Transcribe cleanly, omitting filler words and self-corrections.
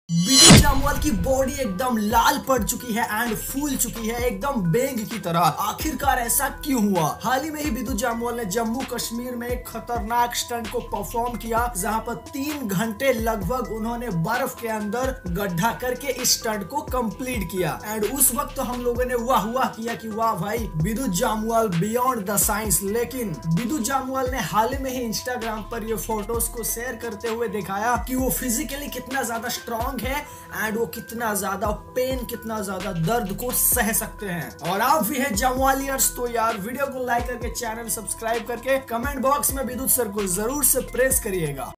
विदुत जामवाल की बॉडी एकदम लाल पड़ चुकी है एंड फूल चुकी है एकदम बेंग की तरह। आखिरकार ऐसा क्यों हुआ? हाल ही में ही विदुत जामवाल ने जम्मू कश्मीर में एक खतरनाक स्टंट को परफॉर्म किया, जहां पर 3 घंटे लगभग उन्होंने बर्फ के अंदर गड्ढा करके इस स्टंट को कंप्लीट किया। एंड उस वक्त तो हम लोगों ने वाह वाह किया कि वाह भाई Vidyut Jammwal beyond the science. लेकिन विदुत जामवाल ने हाल ही में ही इंस्टाग्राम पर ये फोटोज को शेयर करते हुए दिखाया कि वो फिजिकली कितना ज्यादा स्ट्रॉन्ग है एंड वो कितना ज्यादा पेन, कितना ज्यादा दर्द को सह सकते हैं। और आप भी हैं जामवालियर्स तो यार वीडियो को लाइक करके चैनल सब्सक्राइब करके कमेंट बॉक्स में विदुत सर को जरूर से प्रेस करिएगा।